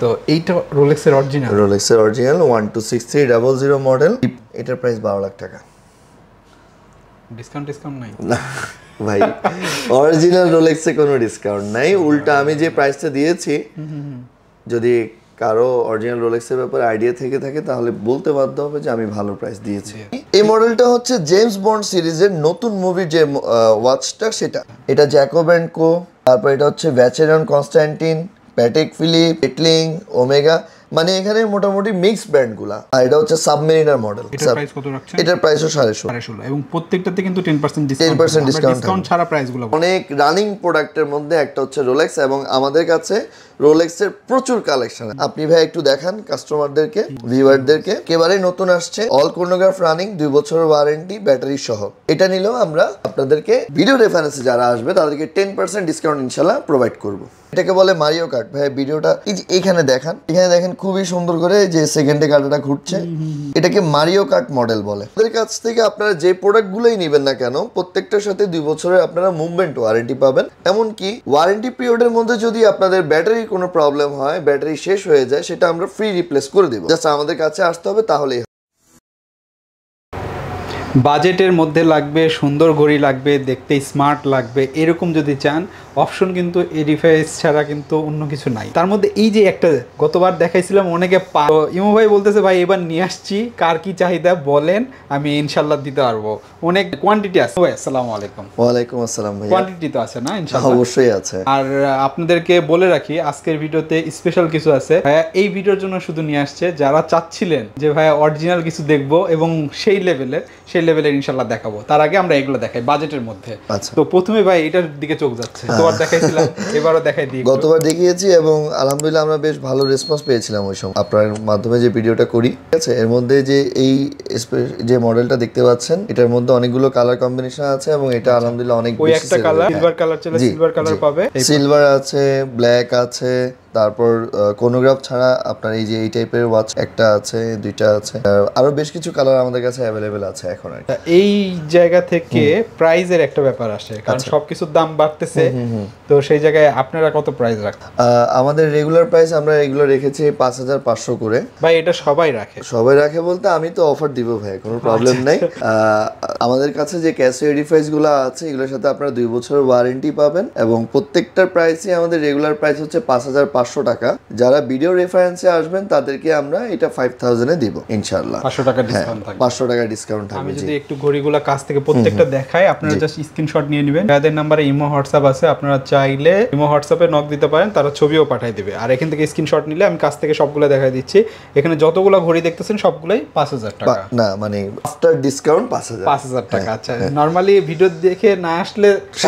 তো এইটা রোলেক্সের অরিজিনাল 126300 মডেল। এটার প্রাইস 12 লাখ টাকা। ডিসকাউন্ট নাই না ভাই, অরিজিনাল রোলেক্সে কোনো ডিসকাউন্ট নাই। উল্টা আমি যে প্রাইসটা দিয়েছি, যদি কারো অরিজিনাল রোলেক্সের ব্যাপারে আইডিয়া থেকে থাকে তাহলে বলতে বাধ্য হবে যে আমি ভালো প্রাইস দিয়েছি। এই মডেলটা হচ্ছে জেমস বন্ড সিরিজের নতুন মুভির যে ওয়াচটা সেটা। এটা জ্যাকব এন্ড কো, তারপর এটা হচ্ছে Vacheron Constantin, Patek Philippe, Breitling, Omega, মানে এখানে মোটামুটি মিক্স ব্র্যান্ডগুলা। আর এটা হচ্ছে সাবমেরিনার মডেল। এটার প্রাইস কত রাখছেন? এটার প্রাইসও 16.5 এবং প্রত্যেকটাতে কিন্তু 10% ডিসকাউন্ট ছাড়া প্রাইসগুলো। অনেক রানিং প্রোডাক্টের মধ্যে একটা হচ্ছে রোলেক্স, এবং আমাদের কাছে রোলেক্সের প্রচুর কালেকশন। আপনি ভাই একটু দেখান কাস্টমারদেরকে, ভিউয়ারদেরকে। একেবারে নতুন আসছে, অল কোর্নোগ্রাফ রানিং, 2 বছরের ওয়ারেন্টি, ব্যাটারি সহ। এটা নিলেও আমরা আপনাদেরকে ভিডিও রেফারেন্সে যারা আসবে তাদেরকে 10% ডিসকাউন্ট ইনশাআল্লাহ প্রোভাইড করব। এটাকে বলে মারিও কার্ট। ভাই ভিডিওটা এখানে দেখেন খুবই সুন্দর করে যে সেকেন্ডে কার্টটা ঘুরছে, এটাকে মারিও কার্ট মডেল বলে। আমাদের কাছ থেকে আপনারা যে প্রোডাক্টগুলোই নেবেন না কেন, প্রত্যেকটার সাথে 2 বছরের আপনারা মুভমেন্ট ওয়ারেন্টি পাবেন। এমনকি ওয়ারেন্টি পিরিয়ডের মধ্যে যদি আপনাদের ব্যাটারি কোনো প্রবলেম হয়, ব্যাটারি শেষ হয়ে যায়, সেটা আমরা ফ্রি রিপ্লেস করে দেব। জাস্ট আমাদের কাছে আসতে হবে, তাহলেই। বাজেটের মধ্যে লাগবে, সুন্দর ঘড়ি লাগবে, দেখতে স্মার্ট লাগবে, এরকম যদি চান, অপশন কিন্তু এডিফাইস ছাড়া কিন্তু অন্য কিছু নাই। তার মধ্যে এই যে একটা গতবার দেখাইছিলাম, অনেকে ইমো ভাই বলতেছে ভাই এবার নিয়ে আসছি, কার কি চাহিদা বলেন, আমি ইনশাল্লাহ দিতে পারবো। অনেক কোয়ান্টিটি আছে। ভাই আসসালামু আলাইকুম। ওয়ালাইকুম আসসালাম ভাই। কোয়ান্টিটি তো আছে না? ইনশাল্লাহ অবশ্যই আছে। আর আপনাদেরকে বলে রাখি, আজকের ভিডিওতে স্পেশাল কিছু আছে। ভাইয়া এই ভিডিওর জন্য শুধু নিয়ে আসছে যারা চাচ্ছিলেন যে ভাইয়া অরিজিনাল কিছু দেখবো এবং সেই লেভেলের ইনশাল্লাহ দেখাবো। তার আগে আমরা এগুলো দেখাই বাজেটের মধ্যে। তো প্রথমে ভাই এটার দিকে চোখ যাচ্ছে। গতবার দেখাইছিলাম, এবারও দেখাই দিই। গতবার দেখিয়েছি এবং আলহামদুলিল্লাহ আমরা বেশ ভালো রেসপন্স পেয়েছিলাম ওই সময় আপনার মাধ্যমে যে ভিডিওটা করি। ঠিক আছে, এর মধ্যে যে এই যে মডেলটা দেখতে পাচ্ছেন, এটার মধ্যে অনেকগুলো কালার কম্বিনেশন আছে এবং এটা আলহামদুলিল্লাহ অনেক ওই একটা কালার সিলভার কালার চলে, সিলভার কালার পাবে, সিলভার আছে, ব্ল্যাক আছে, তারপর কোনোগ্রাফ ছাড়া আপনার এই যে এই টাইপের ওয়াচ একটা আছে, দুইটা আছে, আরো বেশ কিছু কালার আমাদের কাছে অ্যাভেলেবেল আছে এখন। এই জায়গা থেকে প্রাইজের একটা ব্যাপার আসে, কারণ সবকিছুর দাম বাড়তেছে। তো সেই জায়গায় আপনারা কত প্রাইস রাখেন? আমাদের রেগুলার প্রাইস আমরা এগুলো রেখেছি 5500 করে। ভাই এটা সবাই রাখে বলতে আমি তো অফার দিব ভাই, কোনো প্রবলেম নাই। আমাদের কাছে যে ক্যাসিও ডিভাইস গুলো আছে, এগুলোর সাথে আপনারা 2 বছরের ওয়ারেন্টি পাবেন এবং প্রত্যেকটার প্রাইসই আমাদের রেগুলার প্রাইস হচ্ছে 5500 টাকা। যারা ভিডিও রেফারেন্সে আসবেন তাদেরকে আমরা এটা 5000 এ দিব ইনশাআল্লাহ। 500 টাকা ডিসকাউন্ট থাকবে। 500 টাকা ডিসকাউন্ট থাকবে। আমি যদি একটু ঘড়িগুলো কাছ থেকে প্রত্যেকটা দেখাই, আপনারা জাস্ট স্ক্রিনশট নিয়ে নেবেন। তাদের নম্বরে ইমো হোয়াটসঅ্যাপ আছে, আপনারা চাইলে ইমো হোয়াটসঅ্যাপে নক দিতে পারেন, তারা ছবিও পাঠিয়ে দিবে। আর এখান থেকে স্ক্রিনশট নিলে আমি কাছ থেকে সবগুলো দেখাই দিচ্ছি। এখানে যতগুলো ঘড়ি দেখতেছেন সবগুলাই 5000 টাকা। না মানে আফটার ডিসকাউন্ট 5000 টাকা। আচ্ছা, নরমালি ভিডিও দেখে না আসলে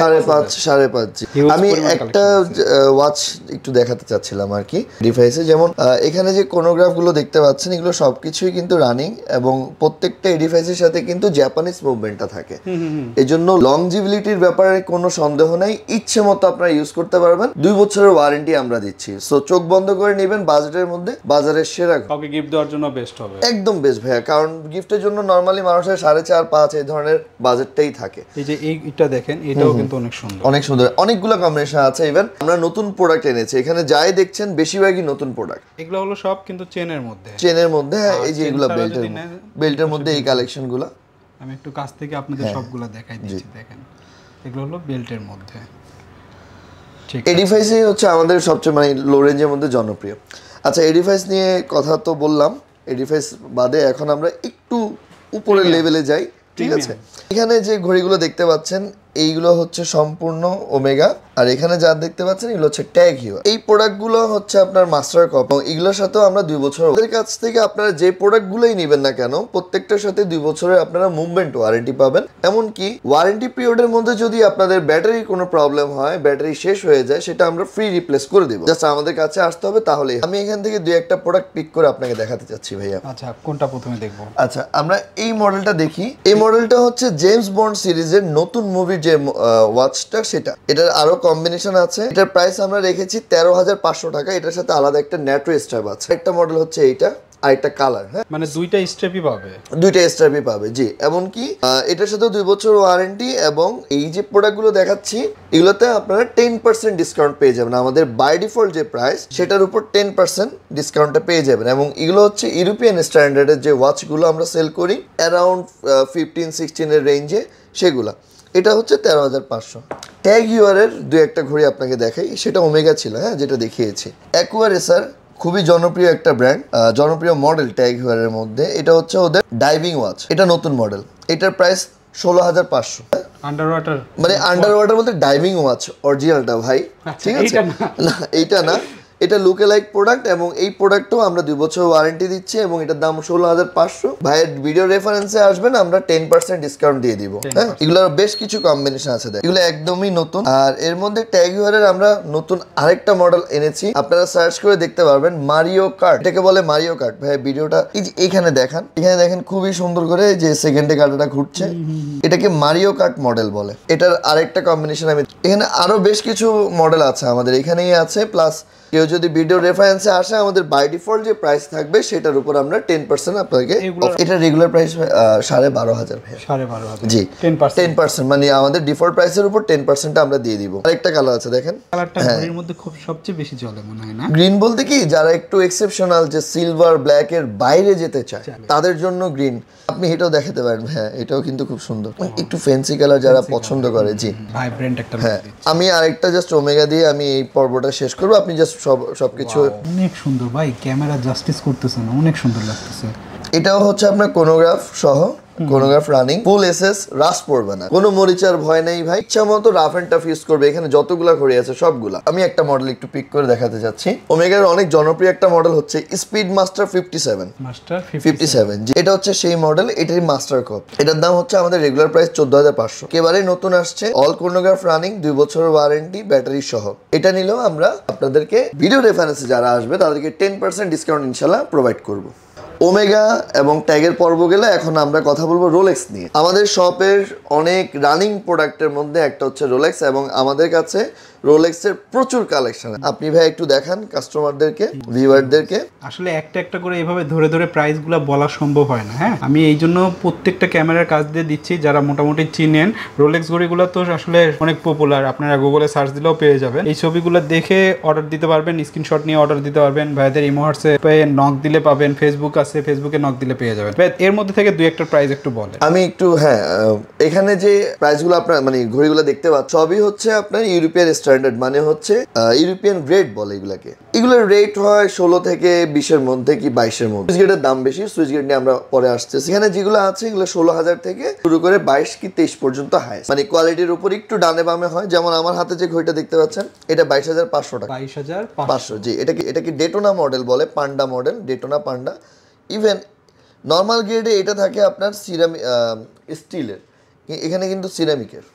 5.5 আমি একটা ওয়াচ একটু দেখাতে চাচ্ছিলাম আর কি ডিভাইসে। যেমন এখানে যে কোনোগ্রাফ গুলো দেখতে পাচ্ছেন, এগুলো সবকিছুই কিন্তু রানিং এবং প্রত্যেকটা ডিভাইসের সাথে কিন্তু জাপানিজ মুভমেন্টটা থাকে। এজন্য লংজিভিলিটির ব্যাপারে কোনো সন্দেহ নাই, ইচ্ছে মতো আপনারা ইউজ করতে পারবেন। 2 বছরের ওয়ারেন্টি আমরা দিচ্ছি। সো চোখ বন্ধ করে নেবেন, বাজেটের মধ্যে বাজারের সেরা। কাউকে গিফট দেওয়ার জন্য বেস্ট হবে, একদম বেস্ট ভাইয়া। কারণ গিফটের জন্য নরমালি মানুষের 4.5-5 এই ধরনের বাজেটটাই থাকে। এই যে এইটা দেখেন, এটাও কিন্তু অনেক সুন্দর, অনেকগুলো কম্বিনেশন আছে। ইভেন আমরা নতুন প্রোডাক্ট এনেছি, এখানে যাই দেখছেন বেশিরভাগই নতুন প্রোডাক্ট। এগুলো হলো সব কিন্তু চেনের মধ্যে। এই যে এগুলো বেল্টের মধ্যে এই কালেকশনগুলো আমি একটু কাছ থেকে আপনাদের সবগুলো দেখাই দিচ্ছি। দেখেন, এগুলো হলো বেল্টের মধ্যে। ঠিক, এই ডিভাইসই হচ্ছে আমাদের সবচেয়ে মানে লো রেঞ্জের মধ্যে জনপ্রিয়। আচ্ছা, এই ডিভাইস নিয়ে কথা তো বললাম, এই ডিভাইস বাদে এখন আমরা একটু উপরের লেভেলে যাই। ঠিক আছে, এখানে যে ঘড়িগুলো দেখতে পাচ্ছেন এইগুলো হচ্ছে সম্পূর্ণ ওমেগা, আর এখানে যা দেখতে পাচ্ছেন এগুলো হচ্ছে ট্যাগ হিও। এই প্রোডাক্টগুলো হচ্ছে আপনার মাস্টার কপ, এগুলোর সাথেও আমরা 2 বছর। ওদের কাছ থেকে আপনারা যে প্রোডাক্টগুলোই নেবেন না কেন, প্রত্যেকটার সাথে 2 বছরের আপনারা মুভমেন্ট ওয়ারেন্টি পাবেন। এমনকি ওয়ারেন্টি পিরিয়ডের মধ্যে যদি আপনাদের ব্যাটারি কোনো প্রবলেম হয়, ব্যাটারি শেষ হয়ে যায়, সেটা আমরা ফ্রি রিপ্লেস করে দেব। জাস্ট আমাদের কাছে আসতে হবে, তাহলেই। আমি এখান থেকে 2-1টা প্রোডাক্ট পিক করে আপনাকে দেখাতে চাচ্ছি ভাইয়া। আচ্ছা, কোনটা প্রথমে দেখবো? আচ্ছা, আমরা এই মডেলটা দেখি। এই মডেলটা হচ্ছে জেমস বন্ড সিরিজের নতুন মুভির যে ওয়াচটা সেটা। এটার আরো কম্বিনেশন আছে। এটার প্রাইস আমরা রেখেছি 13500 টাকা। এটার সাথে আলাদা একটা নেটওয়ার্ক স্ট্র্যাপ আছে। একটা মডেল হচ্ছে এইটা, আরেকটা কালার। হ্যাঁ, মানে দুইটা স্টেপই পাবে, দুইটা স্ট্র্যাপই পাবে জি। এমনকি এটার সাথে 2 বছর ওয়ারেন্টি, এবং এই যে প্রোডাক্টগুলো দেখাচ্ছি এগুলোতে আপনারা 10% ডিসকাউন্ট পেয়ে যাবেন। আমাদের বাই ডিফল্ট যে প্রাইস সেটার উপর 10% ডিসকাউন্টটা পেয়ে যাবেন। এবং এগুলো হচ্ছে ইউরোপিয়ান স্ট্যান্ডার্ডের যে ওয়াচগুলো আমরা সেল করি অ্যারাউন্ড 15-16 এর রেঞ্জে, সেগুলা। এটা হচ্ছে 13,500। ট্যাগ ইউআরের দুই একটা ঘড়ি আপনাকে দেখাই, সেটা ওমেগা ছিল, হ্যাঁ, যেটা দেখিয়েছি। অ্যাকুয়ারেসার খুবই জনপ্রিয় একটা ব্র্যান্ড, জনপ্রিয় মডেল ট্যাগ ইউআরের মধ্যে। এটা হচ্ছে ওদের ডাইভিং ওয়াচ, এটা নতুন মডেল। এটার প্রাইস 16,500। আন্ডার ওয়াটার, মানে আন্ডার ওয়াটার বলতে ডাইভিং ওয়াচ অরিজিনালটা ভাই, ঠিক আছে? না এইটা না, এটা লুকে লাইক প্রোডাক্ট, এবং এই প্রোডাক্টও আমরা 2 বছর ওয়ারেন্টি দিচ্ছি, এবং এটার দাম 16,500। ভাইয়ের ভিডিও রেফারেন্সে আসবেন, আমরা 10% ডিসকাউন্ট দিয়ে দিব। হ্যাঁ, এগুলোর বেশ কিছু কম্বিনেশন আছে, এগুলো একদমই নতুন। আর এর মধ্যে ট্যাগ ইউআরের আমরা নতুন আরেকটা মডেল এনেছি, আপনারা সার্চ করে দেখতে পারবেন, মারিও কার্ট, এটাকে বলে মারিও কার্ট। ভাই ভিডিওটা এখানে দেখেন খুবই সুন্দর করে যে সেকেন্ডে কার্টটা ঘুরছে, এটাকে মারিও কার্ট মডেল বলে। এটার আরেকটা কম্বিনেশন আমি এখানে আরো বেশ কিছু মডেল আছে আমাদের এখানেই আছে। প্লাস কেউ যদি ভিডিও রেফারেন্সে আসে, আমাদের বাই ডিফল্ট যে প্রাইস থাকবে সেটার উপর আমরা 10% আপনাকে, এটা রেগুলার প্রাইস 12,500 ভাই, 12,500 জি, 10%, মানে আমাদের ডিফল্ট প্রাইসের উপর 10% আমরা দিয়ে দিব। আরেকটা কালার আছে দেখেন, কালারটা ঘড়ির মধ্যে খুব সবচেয়ে বেশি চলে মনে হয় না? গ্রিন বলতে কি, যারা একটু এক্সেপশনাল, যে সিলভার ব্ল্যাক এর বাইরে যেতে চায় তাদের জন্য গ্রিন। আপনি এটাও দেখাতে পারেন, হ্যাঁ, এটাও কিন্তু খুব সুন্দর, একটু ফ্যান্সি কালার যারা পছন্দ করে, জি, ভাইব্রেন্ট একটা। হ্যাঁ, আমি আরেকটা জাস্ট ওমেগা দিয়ে আমি এই পর্বটা শেষ করব। আপনি জাস্ট সবকিছু, অনেক সুন্দর ভাই, ক্যামেরা জাস্টিস করতেছে না, অনেক সুন্দর লাগতেছে। এটাও হচ্ছে আপনার কোনোগ্রাফ সহ, কোনোগ্রাফ রানিং, ফুল এসএস, রাস পড়বে না, কোনো মরিচার ভয় নেই ভাই, ইচ্ছা মতো রাফ এন্ড টাফ ইউজ করবে। এখানে যতগুলা ঘড়ি আছে সবগুলা। আমি একটা মডেল একটু পিক করে দেখাতে যাচ্ছি। ওমেগার অনেক জনপ্রিয় একটা মডেল হচ্ছে স্পিড মাস্টার 57, এটা হচ্ছে সেই মডেল, এটাই মাস্টার কপ। এটার দাম হচ্ছে আমাদের রেগুলার প্রাইস 14,500। একেবারে নতুন আসছে, অল কোনোগ্রাফ রানিং, 2 বছর ওয়ারেন্টি, ব্যাটারি সহ। এটা নিলেও আমরা আপনাদেরকে ভিডিও রেফারেন্সে যারা আসবে তাদেরকে 10% ডিসকাউন্ট ইনশাল্লাহ প্রোভাইড করবো। ওমেগা এবং ট্যাগের পর্ব গেলে এখন আমরা কথা বলবো রোলেক্স নিয়ে। আমাদের শপের অনেক রানিং প্রোডাক্টের মধ্যে একটা হচ্ছে রোলেক্স, এবং আমাদের কাছে রোলেক্সের প্রচুর কালেকশন। আপনি ভাই একটু দেখান কাস্টমারদেরকে, ভিউয়ারদেরকে। আসলে একটা একটা করে এভাবে ধরে ধরে প্রাইসগুলো বলা সম্ভব হয় না। হ্যাঁ, আমি এই জন্য প্রত্যেকটা ক্যামেরার কাজ দিয়ে দিচ্ছি, যারা মোটামুটি চিনেন। রোলেক্স ঘড়িগুলো তো আসলে অনেক পপুলার, আপনারা গুগলে সার্চ দিলেও পেয়ে যাবেন। এই ছবিগুলো দেখে অর্ডার দিতে পারবেন, স্ক্রিনশট নিয়ে অর্ডার দিতে পারবেন। ভাইদের ইমো হোয়াটসঅ্যাপে নক দিলে পাবেন, ফেসবুক আছে, ফেসবুকে নক দিলে পেয়ে যাবেন। এর মধ্যে থেকে দুই একটা প্রাইস একটু বলেন। আমি একটু, হ্যাঁ, এখানে যে প্রাইসগুলো আপনার মানে ঘড়িগুলো দেখতে পাচ্ছেন সবই হচ্ছে আপনার ইউরোপিয়ান স্ট্যান্ডার্ড, মানে হচ্ছে ইউরোপিয়ান গ্রেড বলে এগুলাকে। এগুলোর রেট হয় 16 থেকে 20-এর মধ্যে কি 22-এর মধ্যে। সুইচ গেটের দাম বেশি, সুইচ গেট নিয়ে আমরা পরে আসতেছি। এখানে যেগুলো আছে এগুলো 16,000 থেকে শুরু করে 22 কি 23 পর্যন্ত হাই, মানে কোয়ালিটির উপর একটু ডানে বামে হয়। যেমন আমার হাতে যে ঘড়িটা দেখতে পাচ্ছেন এটা 22,500 টাকা। 22,500, জি। এটাকে ডেটোনা মডেল বলে, panda model, Daytona panda. Even normal গ্রেডে এটা থাকে আপনার সিরামিক, স্টিলের, এখানে কিন্তু সিরামিকের,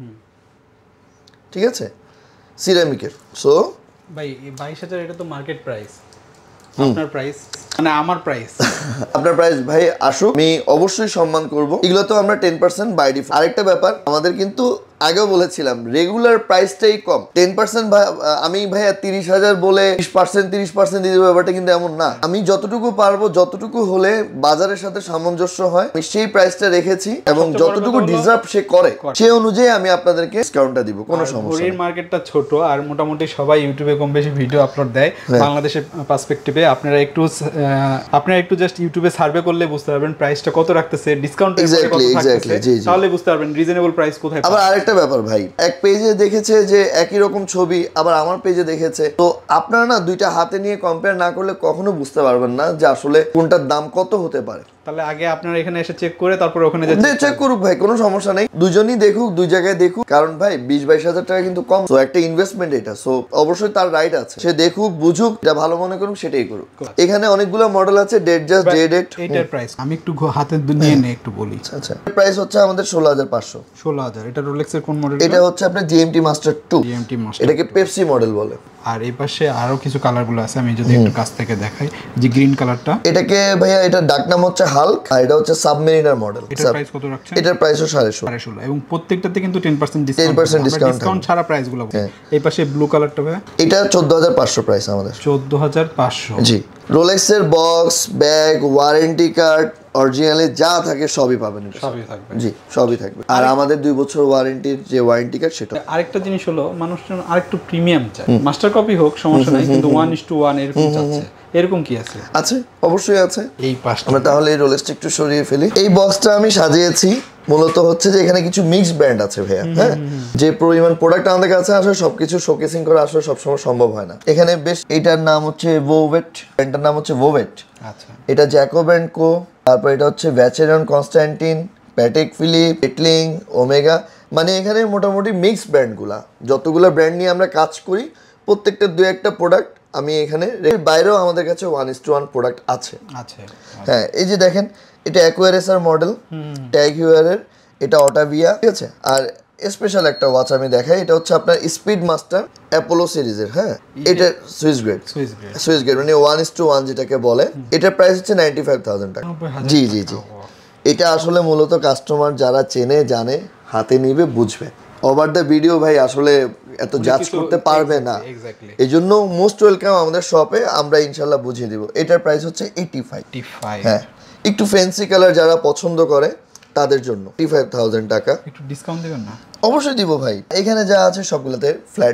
ঠিক আছে, সিরামিকের। সো ভাই 22,000 এটা তো মার্কেট প্রাইস, আপনার প্রাইস মানে আমার প্রাইস। আপনার প্রাইস ভাই আসুক, আমি অবশ্যই সম্মান করব। এগুলো তো আমরা 10% বাই ডিফল্ট। আরেকটা ব্যাপার, আমাদের কিন্তু আগেও বলেছিলাম রেগুলার প্রাইসটাই কম। 10% আমি ভাইয়া 30,000 বলে 20%-30% দিয়ে দেবো, ব্যাপারটা কিন্তু এমন না। আমি যতটুকু পারবো, যতটুকু হলে বাজারের সাথে সামঞ্জস্য হয়, আমি সেই প্রাইসটা রেখেছি, এবং যতটুকু ডিজার্ভ সে করে সেই অনুযায়ী আমি আপনাদেরকে ডিসকাউন্টটা দিব, কোনো সমস্যা নেই। মার্কেটটা ছোট, আর মোটামুটি সবাই ইউটিউবে কম বেশি ভিডিও আপলোড দেয় বাংলাদেশের পার্সপেক্টিভে। আপনারা একটু জাস্ট ইউটিউবে সার্ভে করলে বুঝতে পারবেন প্রাইসটা কত রাখতেছে, ডিসকাউন্ট তাহলে বুঝতে পারবেন রিজনেবল প্রাইস কোথায়। আবার আরেকটা ব্যাপার ভাই, এক পেজে দেখেছে যে একই রকম ছবি, আবার আমার পেজে দেখেছে, তো আপনারা না দুইটা হাতে নিয়ে কম্পেয়ার না করলে কখনো বুঝতে পারবেন না যে আসলে কোনটার দাম কত হতে পারে। তাহলে আগে আপনারা এখানে এসে চেক করে তারপর ওখানে চেক করুক ভাই, কোনো সমস্যা নেই, দুজনই দেখুক, দুই জায়গায় দেখুক। কারণ ভাই 20-22 টাকা কিন্তু কম, তো একটা ইনভেস্টমেন্ট এটা, সো অবশ্যই তার রাইট আছে, সে দেখুক, বুঝুক, এটা ভালো মনে করুক, সেটাই করুক। এখানে অনেকগুলো মডেল আছে, ডেট জাস্ট ডেট। এটার প্রাইস আমি একটু হাতে নিয়ে নে একটু বলি। আচ্ছা, প্রাইস হচ্ছে আমাদের 16,500। 16,000। এটা রোলেক্সের কোন মডেল? এটা হচ্ছে আপনার জিএমটি মাস্টার 2, এটাকে পেপসি মডেল বলে। আর এই পাশে আরো কিছু কালারগুলো আছে, আমি যদি একটু কাছ থেকে দেখাই, যে গ্রিন কালারটা, এটাকে ভাইয়া এটা ডাক নাম হচ্ছে হাল্ক, আর এটা হচ্ছে সাবমেরিনার মডেল। এটার প্রাইস কত রাখছেন? এটার প্রাইসও 16.5 এবং প্রত্যেকটাতে কিন্তু 10% ডিসকাউন্ট ছাড়া প্রাইসগুলো। এই পাশে ব্লু কালারটা ভাই, এটা 14,500 প্রাইস আমাদের। 14,500। জি, রোলেক্সের box, bag, warranty card, originally যা থাকে সবই পাবেন। সবই থাকবে। জি, সবই থাকবে। আর আমাদের 2 বছর ওয়ারেন্টির যে ওয়ারেন্টি কার্ড সেটা। আরেকটা জিনিস হলো, মানুষজন আরেকটু প্রিমিয়াম চায়, মাস্টার কপি হোক সমস্যা নাই, কিন্তু 1:1 এরকম চাচ্ছে। এরকম কি আছে? আছে, অবশ্যই আছে। এই পাশটা আমরা তাহলে এই রোলেক্সটা একটু সরিয়ে ফেলি। এই বক্সটা আমি সাজিয়েছি মূলত হচ্ছে যে এখানে কিছু মিক্স ব্র্যান্ড আছে ভাইয়া। হ্যাঁ, যে পরিমাণ প্রোডাক্ট আমাদের কাছে আসলে সবকিছু শোকেসিং করা আসলে সবসময় সম্ভব হয় না। এখানে বেশ, এটার নাম হচ্ছে ভোভেট, ব্র্যান্ডটার নাম হচ্ছে ভোভেট। আচ্ছা, এটা জ্যাকব অ্যান্ড কো, তারপর এটা হচ্ছে Vacheron, Constantin, Patek Philippe, Breitling, Omega. মানে এখানে মোটামুটি মিক্স ব্র্যান্ডগুলা, যতগুলো ব্র্যান্ড নিয়ে আমরা কাজ করি প্রত্যেকটা 2-1টা প্রোডাক্ট আমি এখানে, বাইরেও আমাদের কাছে 1:1 প্রোডাক্ট আছে। হ্যাঁ, এই যে দেখেন, এটা অ্যাকোয়ারেসার মডেল, ট্যাগ হিউয়ারের, এটা অটাভিয়া, ঠিক আছে। আর স্পেশাল একটা ওয়াচ আমি দেখাই, এটা হচ্ছে আপনার স্পিড মাস্টার অ্যাপোলো সিরিজের। হ্যাঁ, এটা সুইস গ্রেড মানে 1:1 যেটাকে বলে। এটার প্রাইস হচ্ছে 95,000 টাকা। জি জি জি, এটা আসলে মূলত কাস্টমার যারা চেনে জানে হাতে নিবে বুঝবে। ওভার দ্য ভিডিও ভাই আসলে এত জাজ করতে পারবে না, এই জন্য মোস্ট ওয়েলকাম আমাদের শপে, আমরা ইনশাল্লাহ বুঝিয়ে দিব। এটার প্রাইস হচ্ছে 85। হ্যাঁ, একটু ফ্যান্সি কালার যারা পছন্দ করে তাদের জন্য 85,000 টাকা। একটু ডিসকাউন্ট দিবেন না? অবশ্যই দিব ভাই। এখানে যা আছে সবগুলোতে ফ্ল্যাট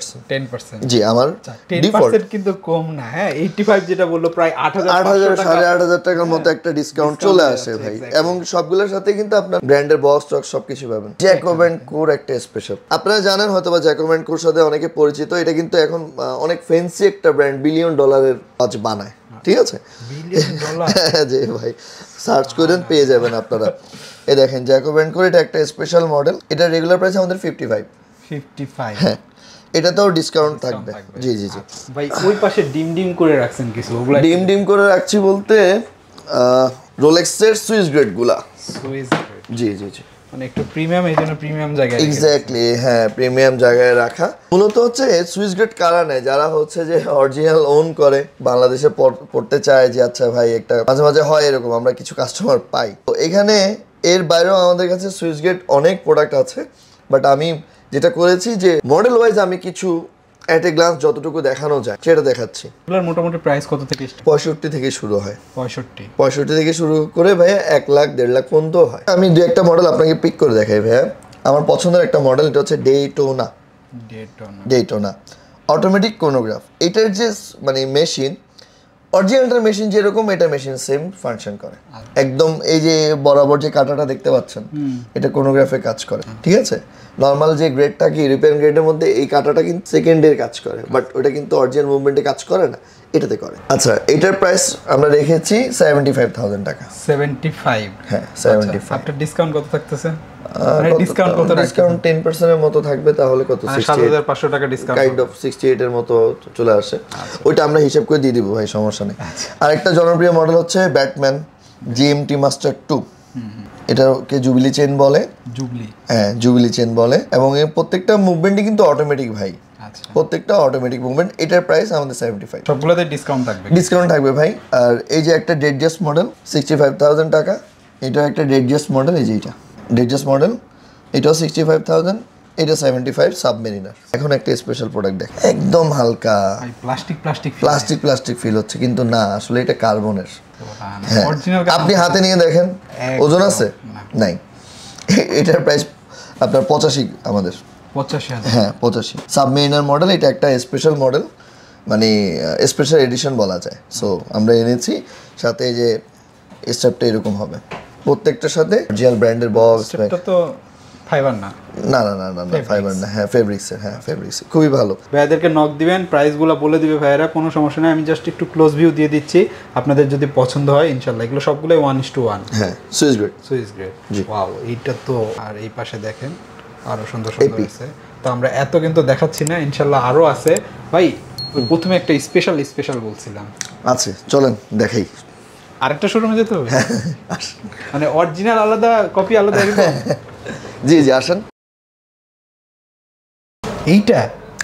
10%। জি, আমার 10% কিন্তু কম না। হ্যাঁ, 85 যেটা বললো প্রায় 8,000 8,500 টাকার মতো একটা ডিসকাউন্ট চলে আসে ভাই। এবং সবগুলোর সাথে কিন্তু আপনার ব্র্যান্ডের বক্স টক সবকিছু পাবেন। জ্যাকব অ্যান্ড কোর একটা স্পেশাল, আপনারা জানেন হয়তো বা জ্যাকব অ্যান্ড কোর সাথে অনেকে পরিচিত। এটা কিন্তু এখন অনেক ফ্যান্সি একটা ব্র্যান্ড, $1 বিলিয়ন ওয়াচ বানায়, ঠিক আছে। জি ভাই, সার্চ করেন পেয়ে যাবেন আপনারা। এই দেখেন জ্যাকব অ্যান্ড কোর, এটা একটা স্পেশাল মডেল। এটা রেগুলার প্রাইস আমাদের 55। হ্যাঁ, এটাতেও ডিসকাউন্ট থাকবে। জি জি জি ভাই। ওই পাশে ডিম করে রাখছেন কিছু, ওগুলা ডিম করে রাখছি বলতে রোলেক্সের সুইস গ্রেড গুলা। জি জি জি, মানে একটু প্রিমিয়াম, এই জন্য প্রিমিয়াম জায়গায়। এক্স্যাক্টলি, হ্যাঁ, প্রিমিয়াম জায়গায় রাখা। মূলত হচ্ছে সুইস গ্রেড কারা নেয়, যারা হচ্ছে যে অরিজিনাল ওন করে, বাংলাদেশে পড়তে চায় যে আচ্ছা ভাই একটা, মাঝে মাঝে হয় এরকম, আমরা কিছু কাস্টমার পাই। তো এখানে এর বাইরেও আমাদের কাছে সুইস গ্রেড অনেক প্রোডাক্ট আছে, বাট আমি যেটা করেছি যে মডেল ওয়াইজ আমি কিছু এট এ গ্লান্স যতটুকু দেখানো যায় সেটা দেখাচ্ছি। এগুলোর মোটামুটি প্রাইস কত থেকে? 65 থেকে শুরু হয়। 65 থেকে শুরু করে ভাইয়া 1 লাখ 1.5 লাখ পর্যন্ত হয়। আমি 2-1টা মডেল আপনাকে পিক করে দেখাই ভাইয়া। আমার পছন্দের একটা মডেল, এটা হচ্ছে ডেইটোনা অটোমেটিক কোনোগ্রাফ। এটার যে মানে মেশিন, অরিজিনালটার মেশিন যেরকম, এটা মেশিন সেম ফাংশন করে একদম। এই যে বরাবর যে কাঁটাটা দেখতে পাচ্ছেন, এটা কোনোগ্রাফে কাজ করে, ঠিক আছে। নর্মাল যে গ্রেডটা কি ইউরোপিয়ান গ্রেডের মধ্যে এই কাঁটাটা কিন্তু সেকেন্ডের কাজ করে, বাট ওটা কিন্তু অরিজিনাল মুভমেন্টে কাজ করে না, এটাতে করে। আচ্ছা, এটার প্রাইস আমরা রেখেছি 75,000 টাকা। 75? হ্যাঁ, 75। আপনার ডিসকাউন্ট কত থাকতেছে? ডিসকাউন্ট 10% এর মতো থাকবে, তাহলে কত? 7,500 টাকা ডিসকাউন্ট, কাইন্ড অফ 68 এর মতো চলে আসে। ওইটা আমরা হিসাব করে দিয়ে দিব ভাই, সমস্যা নেই। আরেকটা জনপ্রিয় মডেল হচ্ছে ব্যাটম্যান জিএমটি মাস্টার 2। এটাকে জুবিলি চেন বলে। হ্যাঁ, জুবিলি চেন বলে। এবং এই প্রত্যেকটা মুভমেন্টই কিন্তু অটোমেটিক ভাই, প্রত্যেকটা অটোমেটিক মুভমেন্ট। এটার প্রাইস আমাদের 75। সবগুলোতে ডিসকাউন্ট থাকবে ভাই। আর এই যে একটা ডেডজাস্ট মডেল 65,000 টাকা। এটাও একটা ডেডজাস্ট মডেল, এই যে এটা ডেডজাস্ট মডেল, এটাও 65,000। এটা 75 সাবমেরিনার। এখন একটা স্পেশাল প্রোডাক্ট দেখ, একদম হালকা প্লাস্টিক ফিল হচ্ছে, কিন্তু না, আসলে এটা কার্বনের। হ্যাঁ, আপনি হাতে নিয়ে দেখেন, ওজন আছে নাই। এটার প্রাইস আপনার 85 আমাদের। 85? হ্যাঁ, 85 সাবমেরিনার মডেল। এটা একটা স্পেশাল মডেল, মানে স্পেশাল এডিশন বলা যায়। সো আমরা এনেছি, সাথে যে স্ট্র্যাপটা এরকম হবে প্রত্যেকটার সাথে, অরিজিনাল ব্র্যান্ডের বক্স। এটা তো ফাইবার না? না, ফাইবার না। হ্যাঁ, ফেব্রিক্সের। হ্যাঁ, ফেব্রিক্সের খুবই ভালো। ভাইয়াদেরকে নক দিবেন, প্রাইসগুলো বলে দিবে ভাইয়ারা, কোনো সমস্যা নেই। আমি জাস্ট একটু ক্লোজ ভিউ দিয়ে দিচ্ছি, আপনাদের যদি পছন্দ হয় ইনশাআল্লাহ। এগুলো সবগুলোই 1:1। হ্যাঁ, সুইস গ্রেড। ওয়াও, এইটা তো। আর এই পাশে দেখেন আরো সুন্দর আছে। তো আমরা এত কিন্তু দেখাচ্ছি না, ইনশাআল্লাহ আরো আছে ভাই। প্রথমে একটা স্পেশাল বলছিলাম, আছে, চলেন দেখাই। আরেকটা শোরুমে যেতে হবে, মানে অরিজিনাল আলাদা, কপি আলাদা। জি জি, আসেন। এইটা? হ্যাঁ,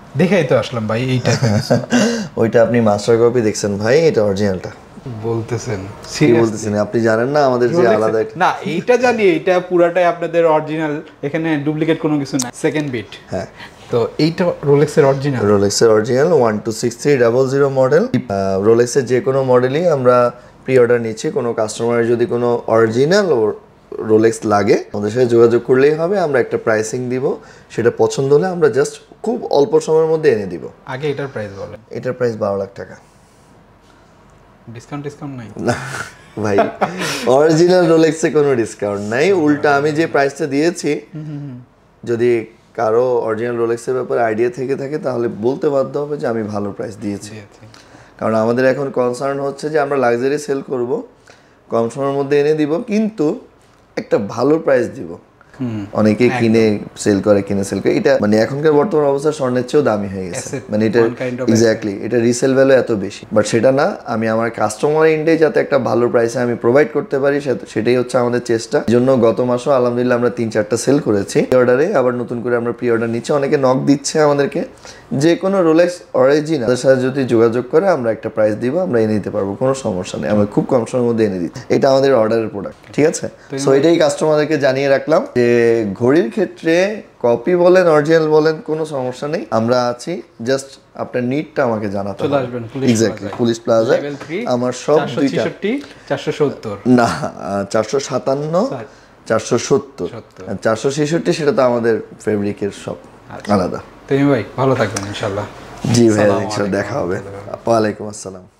দেখাই তো আসলাম ভাই এই টাইপের ওইটা আপনি মাস্টার কপি দেখছেন ভাই, এটা অরিজিনালটা বলতেছেন। কি বলতেছেন আপনি জানেন না আমাদের যে আলাদা না এইটা জানি, এইটা পুরাটাই আপনাদের অরিজিনাল, এখানে ডুপ্লিকেট কোনো কিছু না, সেকেন্ড বিট। হ্যাঁ তো এইটা রোলেক্সের অরিজিনাল, রোলেক্সের অরিজিনাল 126300 মডেল। রোলেক্সের যে কোনো মডেলই আমরা প্রি অর্ডার নিচ্ছি। কোনো কাস্টমারের যদি কোনো অরিজিনাল রোলেক্স লাগে আমাদের সাথে যোগাযোগ করলেই হবে, আমরা একটা প্রাইসিং দিব, সেটা পছন্দ হলে আমরা জাস্ট খুব অল্প সময়ের মধ্যে এনে দিব। আগে এটার প্রাইস বলেন। এটার প্রাইস 12 লাখ টাকা। ডিসকাউন্ট নাই না ভাই, অরিজিনাল রোলেক্সে কোনো ডিসকাউন্ট নাই, উল্টা আমি যে প্রাইসটা দিয়েছি যদি কারো অরিজিনাল রোলেক্সের ব্যাপারে আইডিয়া থেকে থাকে তাহলে বলতে বাধ্য হবে যে আমি ভালো প্রাইস দিয়েছি। কারণ আমাদের এখন কনসার্ন হচ্ছে যে আমরা লাক্সারি সেল করব, কম সময়ের মধ্যে এনে দিব, কিন্তু একটা ভালো প্রাইস দিব। অনেকে কিনে সেল করে এটা মানে এখনকার বর্তমান অবস্থা স্বর্ণের চেয়েও দামি হয়ে গেছে, মানে এটা এক্স্যাক্টলি এটা রিসেল ভ্যালু এত বেশি, বাট সেটা না, আমি আমার কাস্টমার ইন্ডে যাতে একটা ভালো প্রাইসে আমি প্রোভাইড করতে পারি সেটাই হচ্ছে আমাদের চেষ্টা। এই জন্য গত মাসও আলহামদুলিল্লাহ আমরা 3-4টা সেল করেছি অর্ডারে, আবার নতুন করে আমরা প্রি অর্ডার নিচ্ছি। অনেকে নক দিচ্ছে আমাদেরকে, যে কোনো রোলেক্স অরিজিনাল তাদের সাথে যদি যোগাযোগ করে আমরা একটা প্রাইস দিব, আমরা এনে দিতে পারবো, কোনো সমস্যা নেই, আমরা খুব কম সময়ের মধ্যে এনে দিচ্ছি। এটা আমাদের অর্ডারের প্রোডাক্ট, ঠিক আছে? সো এটাই কাস্টমারদেরকে জানিয়ে রাখলাম যে ঘড়ির ক্ষেত্রে কপি বলেন অরিজিনাল বলেন কোনো সমস্যা নেই, আমরা আছি, জাস্ট আপনার নিডটা আমাকে জানাতে হবে। এক্স্যাক্টলি পুলিশ প্লাজা আমার সব দুইটা 470 না 457 470 466 সেটা তো আমাদের ফেব্রিকের সব আলাদা। তুমি ভাই ভালো থাকবেন ইনশাআল্লাহ। জি ভাই, ইনশাআল্লাহ দেখা হবে। ওয়ালাইকুম আসসালাম।